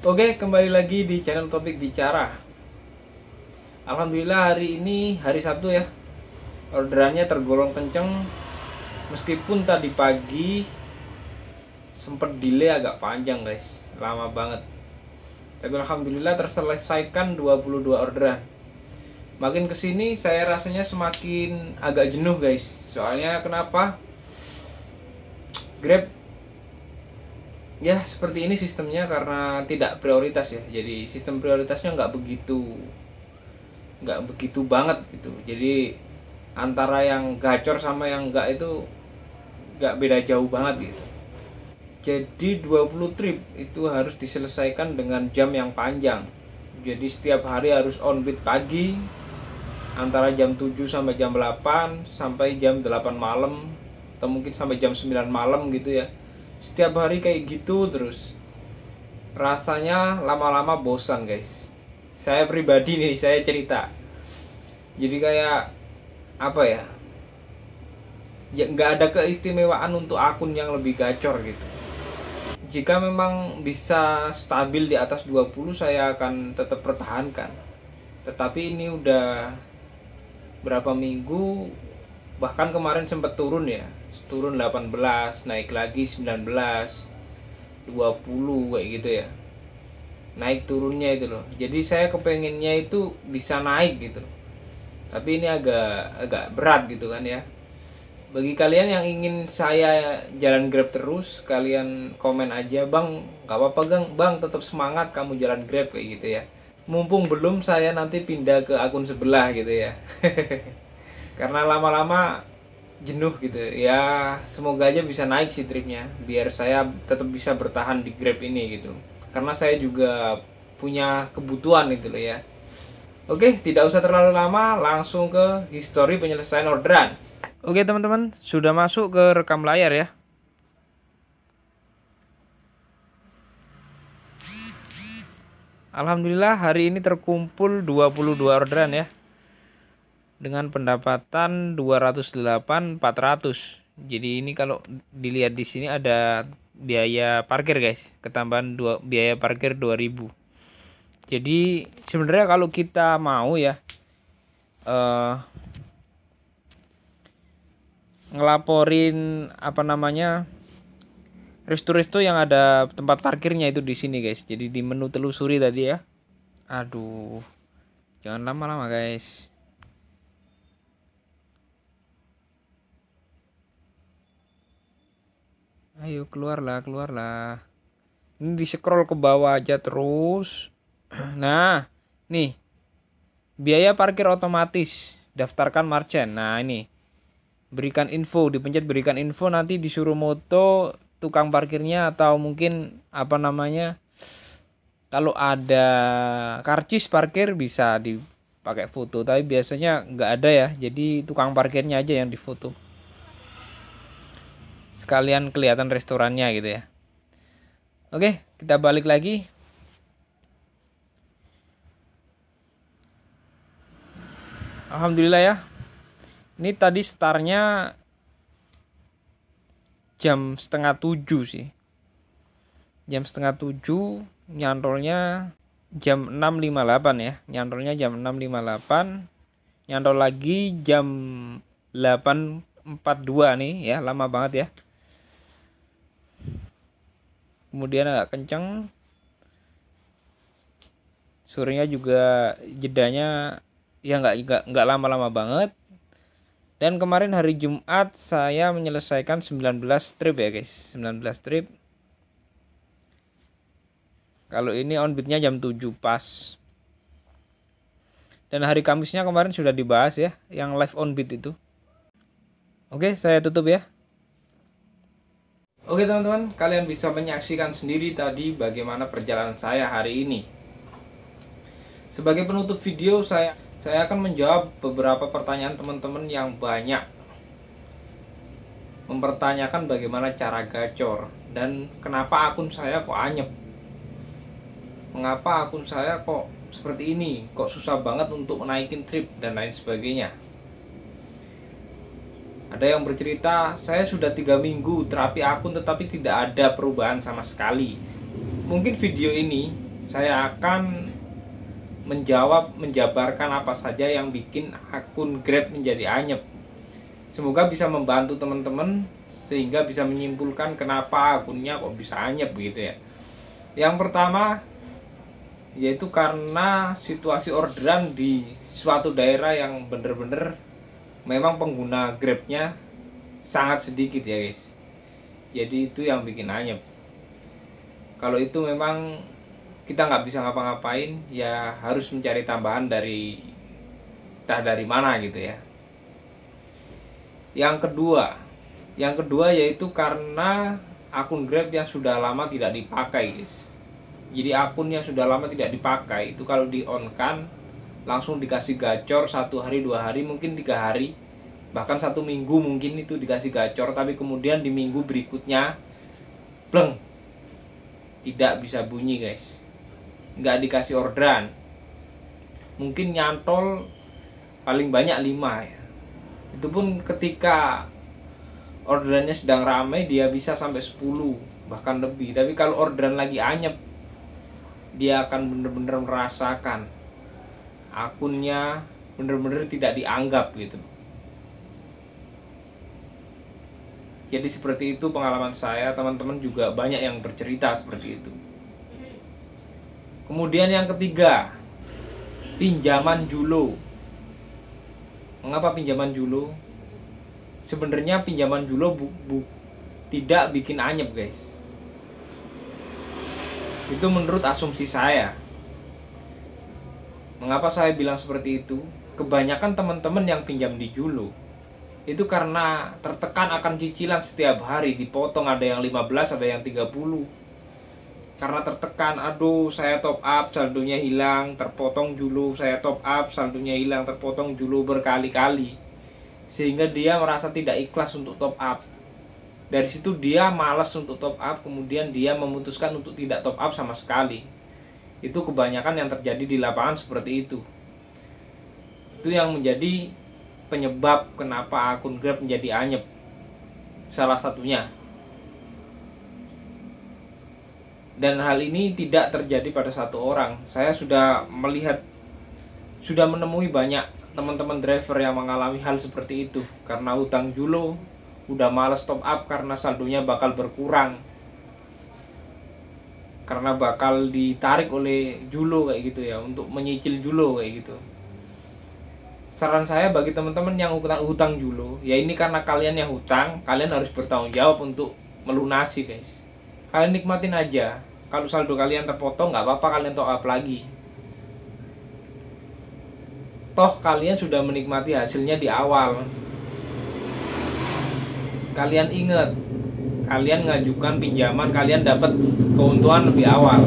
Oke, kembali lagi di channel Topik Bicara. Alhamdulillah hari ini hari Sabtu ya. Orderannya tergolong kenceng. Meskipun tadi pagi sempet delay agak panjang guys, lama banget. Tapi alhamdulillah terselesaikan 22 orderan. Makin kesini saya rasanya semakin agak jenuh guys. Soalnya kenapa? Grab ya seperti ini sistemnya karena tidak prioritas ya. Jadi sistem prioritasnya nggak begitu banget gitu. Jadi antara yang gacor sama yang enggak itu nggak beda jauh banget gitu. Jadi 20 trip itu harus diselesaikan dengan jam yang panjang. Jadi setiap hari harus on beat pagi antara jam 7 sampai jam 8 sampai jam 8 malam atau mungkin sampai jam 9 malam gitu ya. Setiap hari kayak gitu terus. Rasanya lama-lama bosan guys. Saya pribadi nih, saya cerita. Jadi kayak apa ya? Ya nggak ada keistimewaan untuk akun yang lebih gacor gitu. Jika memang bisa stabil di atas 20 saya akan tetap pertahankan. Tetapi ini udah berapa minggu, bahkan kemarin sempat turun ya. Turun 18, naik lagi 19, 20 kayak gitu ya. Naik turunnya itu loh. Jadi saya kepengennya itu bisa naik gitu. Tapi ini agak berat gitu kan ya. Bagi kalian yang ingin saya jalan Grab terus, kalian komen aja, "Bang, gak apa-apa bang, tetap semangat kamu jalan Grab," kayak gitu ya. Mumpung belum, saya nanti pindah ke akun sebelah gitu ya. Karena lama-lama jenuh gitu ya. Semoga aja bisa naik sih tripnya, biar saya tetap bisa bertahan di Grab ini gitu. Karena saya juga punya kebutuhan gitu loh ya. Oke, tidak usah terlalu lama, langsung ke histori penyelesaian orderan. Oke teman-teman, sudah masuk ke rekam layar ya. Alhamdulillah hari ini terkumpul 22 orderan ya. Dengan pendapatan 208.400. Jadi ini kalau dilihat di sini ada biaya parkir guys, ketambahan biaya parkir 2000. Jadi sebenarnya kalau kita mau ya ngelaporin apa namanya resto-resto yang ada tempat parkirnya itu di sini guys. Jadi di menu telusuri tadi ya. Aduh, jangan lama-lama guys. Ayo keluarlah. Ini di scroll ke bawah aja terus. Nah, nih biaya parkir otomatis, daftarkan marchand. Nah ini, berikan info, dipencet berikan info, nanti disuruh moto tukang parkirnya atau mungkin apa namanya, kalau ada karcis parkir bisa dipakai foto, tapi biasanya nggak ada ya, jadi tukang parkirnya aja yang difoto sekalian kelihatan restorannya gitu ya. Oke, kita balik lagi. Alhamdulillah ya. Ini tadi startnya jam setengah 7 sih. Jam setengah 7, nyantolnya jam 6.58 ya. Nyantolnya jam 6.58. Nyantol lagi jam 8.42 nih ya, lama banget ya. Kemudian agak kenceng. Sorenya juga jedanya ya nggak lama-lama banget. Dan kemarin hari Jumat saya menyelesaikan 19 trip ya guys, 19 trip. Kalau ini on beatnya jam 7 pas. Dan hari Kamisnya kemarin sudah dibahas ya, yang live on beat itu. Oke, saya tutup ya. Oke teman-teman, kalian bisa menyaksikan sendiri tadi bagaimana perjalanan saya hari ini. Sebagai penutup video, saya akan menjawab beberapa pertanyaan teman-teman yang banyak mempertanyakan bagaimana cara gacor dan kenapa akun saya kok anyep. Mengapa akun saya kok seperti ini, kok susah banget untuk naikin trip dan lain sebagainya. Ada yang bercerita, saya sudah 3 minggu terapi akun tetapi tidak ada perubahan sama sekali. Mungkin video ini saya akan menjabarkan apa saja yang bikin akun Grab menjadi anyep. Semoga bisa membantu teman-teman sehingga bisa menyimpulkan kenapa akunnya kok bisa anyep gitu ya. Yang pertama yaitu karena situasi orderan di suatu daerah yang bener-bener memang pengguna Grabnya sangat sedikit ya guys. Jadi itu yang bikin anyep. Kalau itu memang kita nggak bisa ngapa-ngapain, ya harus mencari tambahan dari entah dari mana gitu ya. Yang kedua yaitu karena akun Grab yang sudah lama tidak dipakai guys. Jadi akun yang sudah lama tidak dipakai itu kalau di on kan langsung dikasih gacor 1 hari 2 hari mungkin 3 hari bahkan 1 minggu mungkin itu dikasih gacor, tapi kemudian di minggu berikutnya pleng, tidak bisa bunyi guys, nggak dikasih orderan, mungkin nyantol paling banyak 5 ya. Itu pun ketika orderannya sedang ramai dia bisa sampai 10 bahkan lebih. Tapi kalau orderan lagi anyep, dia akan bener-bener merasakan akunnya bener-bener tidak dianggap gitu. Jadi seperti itu pengalaman saya, teman-teman juga banyak yang bercerita seperti itu. Kemudian yang ketiga, pinjaman Julo. Mengapa pinjaman Julo? Sebenarnya pinjaman Julo tidak bikin anyep guys. Itu menurut asumsi saya. Mengapa saya bilang seperti itu? Kebanyakan teman-teman yang pinjam di Julo itu karena tertekan akan cicilan setiap hari, dipotong ada yang 15, ada yang 30. Karena tertekan, aduh saya top up saldonya hilang, terpotong Julo, saya top up saldonya hilang, terpotong Julo berkali-kali. Sehingga dia merasa tidak ikhlas untuk top up. Dari situ dia malas untuk top up, kemudian dia memutuskan untuk tidak top up sama sekali. Itu kebanyakan yang terjadi di lapangan seperti itu. Itu yang menjadi penyebab kenapa akun Grab menjadi anyep. Salah satunya. Dan hal ini tidak terjadi pada satu orang. Saya sudah menemui banyak teman-teman driver yang mengalami hal seperti itu. Karena hutang Julo, udah males top up karena saldonya bakal berkurang. Karena bakal ditarik oleh Julo kayak gitu ya, untuk menyicil Julo kayak gitu. Saran saya bagi teman-teman yang hutang Julo, ya ini karena kalian yang hutang, kalian harus bertanggung jawab untuk melunasi guys. Kalian nikmatin aja. Kalau saldo kalian terpotong nggak apa-apa, kalian top up lagi. Toh kalian sudah menikmati hasilnya di awal. Kalian ingat, kalian ngajukan pinjaman, kalian dapat keuntungan lebih awal.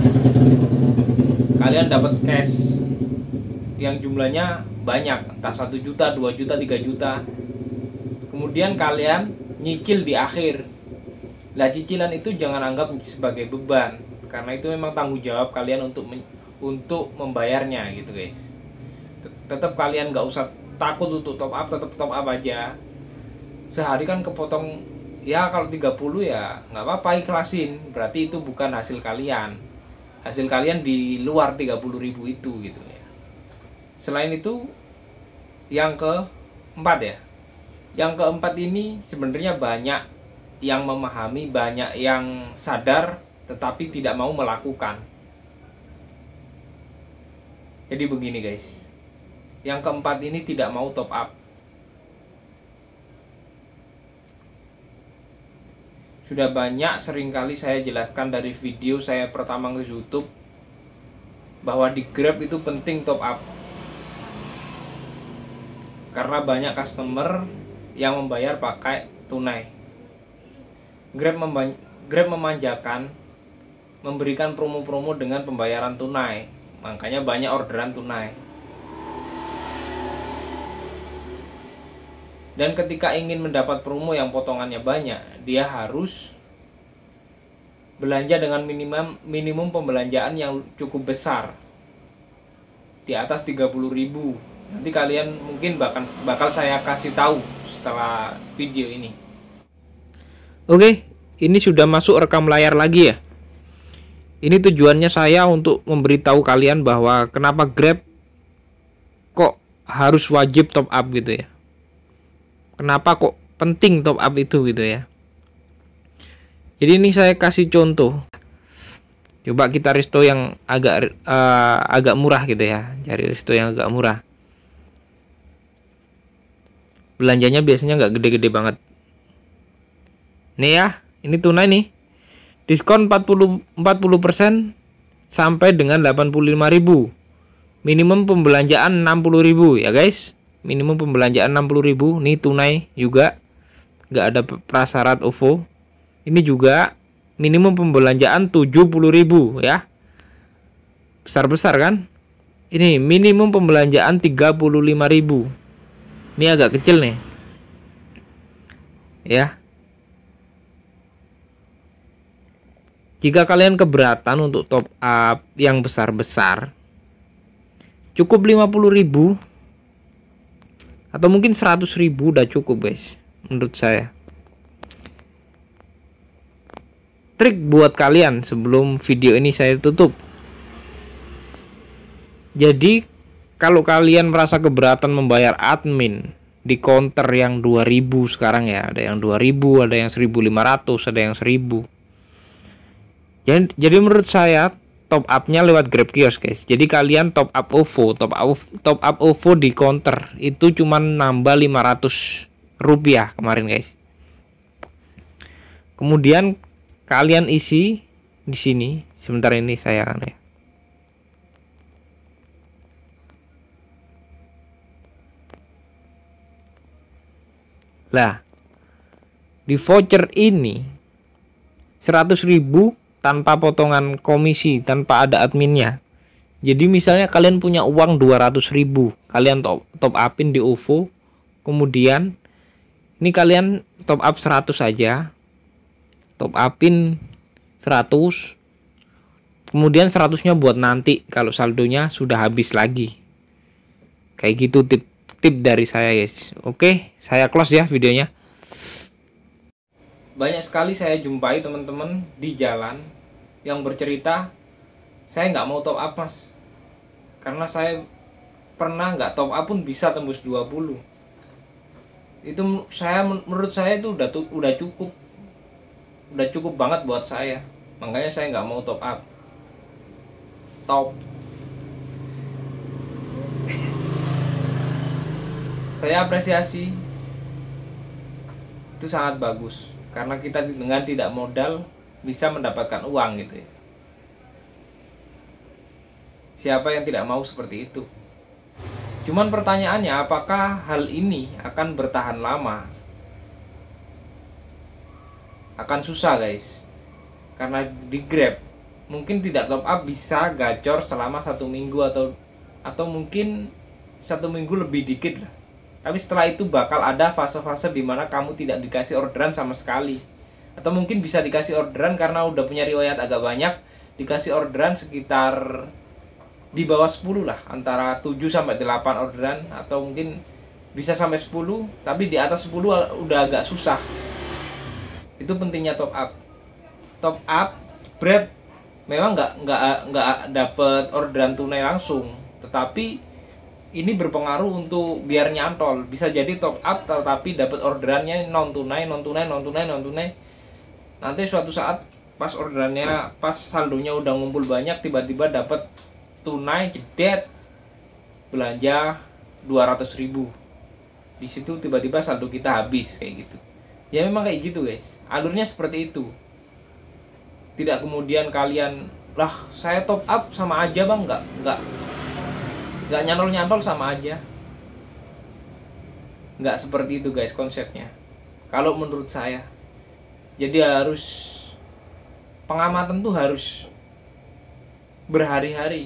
Kalian dapat cash yang jumlahnya banyak, entah 1 juta, 2 juta, 3 juta. Kemudian kalian nyicil di akhir. Lah cicilan itu jangan anggap sebagai beban, karena itu memang tanggung jawab kalian untuk membayarnya gitu guys. Tetap kalian nggak usah takut untuk top up, tetap top up aja. Sehari kan kepotong ya, kalau 30 ya nggak apa-apa, ikhlasin. Berarti itu bukan hasil kalian. Hasil kalian di luar 30.000 itu gitu ya. Selain itu, yang keempat ya. Yang keempat ini sebenarnya banyak yang memahami, banyak yang sadar, tetapi tidak mau melakukan. Jadi begini guys. Yang keempat ini tidak mau top up. Sudah banyak seringkali saya jelaskan dari video saya pertama ke YouTube bahwa di Grab itu penting top up. Karena banyak customer yang membayar pakai tunai. Grab memanjakan, memberikan promo-promo dengan pembayaran tunai. Makanya banyak orderan tunai. Dan ketika ingin mendapat promo yang potongannya banyak, dia harus belanja dengan minimum pembelanjaan yang cukup besar, di atas 30.000. Nanti kalian mungkin bakal saya kasih tahu setelah video ini. Oke, ini sudah masuk rekam layar lagi ya. Ini tujuannya saya untuk memberitahu kalian bahwa kenapa Grab kok harus wajib top up gitu ya. Kenapa kok penting top up itu gitu ya. Jadi ini saya kasih contoh. Coba kita resto yang agak murah gitu ya. Cari resto yang agak murah. Belanjanya biasanya nggak gede-gede banget. Nih ya, ini tunai nih. Diskon 40% sampai dengan 85.000. Minimum pembelanjaan 60.000 ya guys. Minimum pembelanjaan 60.000. Nih tunai juga. Nggak ada prasyarat OVO. Ini juga minimum pembelanjaan 70.000 ya. Besar-besar kan? Ini minimum pembelanjaan 35.000. Ini agak kecil nih. Ya. Jika kalian keberatan untuk top up yang besar-besar, cukup 50.000 atau mungkin 100.000 udah cukup guys, menurut saya. Trik buat kalian sebelum video ini saya tutup. Jadi kalau kalian merasa keberatan membayar admin di counter yang 2.000 sekarang ya, ada yang 2.000, ada yang 1.500, ada yang 1.000. Jadi menurut saya top up-nya lewat Grab Kios guys. Jadi kalian top up OVO, top up OVO di counter itu cuma nambah 500 rupiah kemarin guys. Kemudian kalian isi di sini. Sebentar ini saya akan ya. Lah, di voucher ini 100.000 tanpa potongan komisi, tanpa ada adminnya. Jadi misalnya kalian punya uang 200.000, kalian top upin di OVO, kemudian ini kalian top up 100 saja, top upin 100, kemudian 100-nya buat nanti kalau saldonya sudah habis lagi. Kayak gitu tip dari saya guys. Oke, saya close ya videonya. Banyak sekali saya jumpai teman-teman di jalan yang bercerita, saya nggak mau top up mas, karena saya pernah nggak top up pun bisa tembus 20. Itu menurut saya itu udah cukup banget buat saya. Makanya saya nggak mau top up. Saya apresiasi, itu sangat bagus. Karena kita dengan tidak modal bisa mendapatkan uang gitu ya. Siapa yang tidak mau seperti itu? Cuman pertanyaannya, apakah hal ini akan bertahan lama? Akan susah guys. Karena di Grab mungkin tidak top up bisa gacor selama 1 minggu atau mungkin 1 minggu lebih dikit lah. Tapi setelah itu bakal ada fase-fase dimana kamu tidak dikasih orderan sama sekali. Atau mungkin bisa dikasih orderan karena udah punya riwayat agak banyak, dikasih orderan sekitar di bawah 10 lah, antara 7-8 orderan, atau mungkin bisa sampai 10, tapi di atas 10 udah agak susah. Itu pentingnya top up. Top up Grab memang nggak dapet orderan tunai langsung, tetapi ini berpengaruh untuk biar nyantol. Bisa jadi top up tetapi dapat orderannya non tunai. Nanti suatu saat pas orderannya, pas saldonya udah ngumpul banyak, tiba-tiba dapat tunai jedet belanja 200.000. Di situ tiba-tiba saldo kita habis kayak gitu. Ya memang kayak gitu guys. Alurnya seperti itu. Tidak kemudian kalian, lah saya top up sama aja bang, nggak nyantol sama aja. Nggak seperti itu guys konsepnya, kalau menurut saya. Jadi harus pengamatan tuh harus berhari-hari.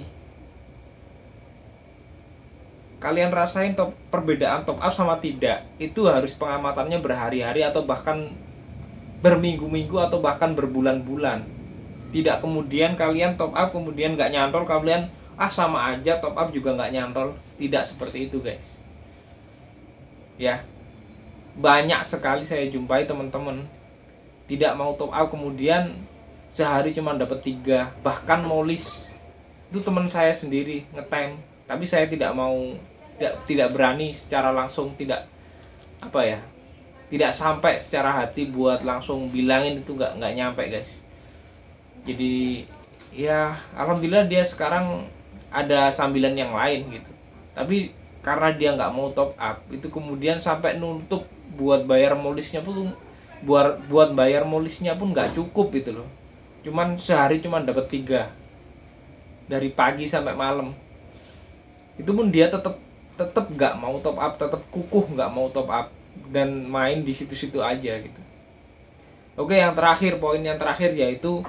Kalian rasain perbedaan top up sama tidak, itu harus pengamatannya berhari-hari atau bahkan berminggu-minggu atau bahkan berbulan-bulan. Tidak kemudian kalian top up kemudian nggak nyantol, kalian sama aja top up juga nggak nyantol. Tidak seperti itu guys ya. Banyak sekali saya jumpai teman-teman tidak mau top up, kemudian sehari cuma dapat 3, bahkan molis itu teman saya sendiri ngetem, tapi saya tidak mau, tidak berani secara langsung, tidak apa ya, tidak sampai secara hati buat langsung bilangin, itu nggak nyampe guys. Jadi ya alhamdulillah dia sekarang ada sambilan yang lain gitu, tapi karena dia nggak mau top up itu kemudian sampai nutup buat bayar molisnya pun, buat bayar molisnya pun nggak cukup gitu loh. Cuman sehari cuma dapat 3 dari pagi sampai malam. Itu pun dia tetap nggak mau top up, tetap kukuh nggak mau top up dan main di situ-situ aja gitu. Oke, yang terakhir, poin yang terakhir yaitu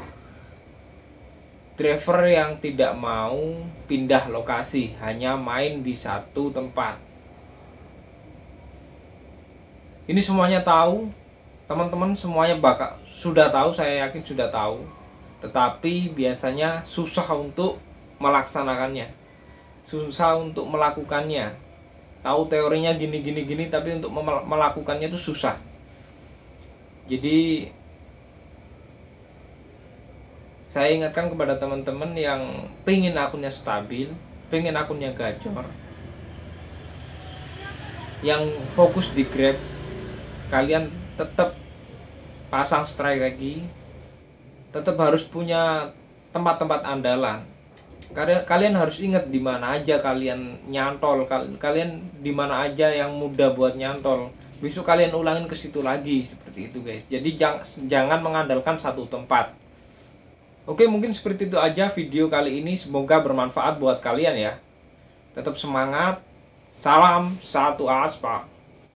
driver yang tidak mau pindah lokasi, hanya main di satu tempat. Ini semuanya tahu, teman-teman semuanya sudah tahu, saya yakin sudah tahu. Tetapi biasanya susah untuk melaksanakannya, susah untuk melakukannya. Tahu teorinya gini, tapi untuk melakukannya itu susah. Jadi saya ingatkan kepada teman-teman yang pengen akunnya stabil, pengen akunnya gacor, yang fokus di Grab, kalian tetap pasang strategi, tetap harus punya tempat-tempat andalan. Kalian harus ingat di mana aja kalian nyantol, kalian di mana aja yang mudah buat nyantol. Besok kalian ulangin ke situ lagi, seperti itu guys. Jadi jangan mengandalkan satu tempat. Oke, mungkin seperti itu aja video kali ini. Semoga bermanfaat buat kalian ya. Tetap semangat. Salam satu aspal.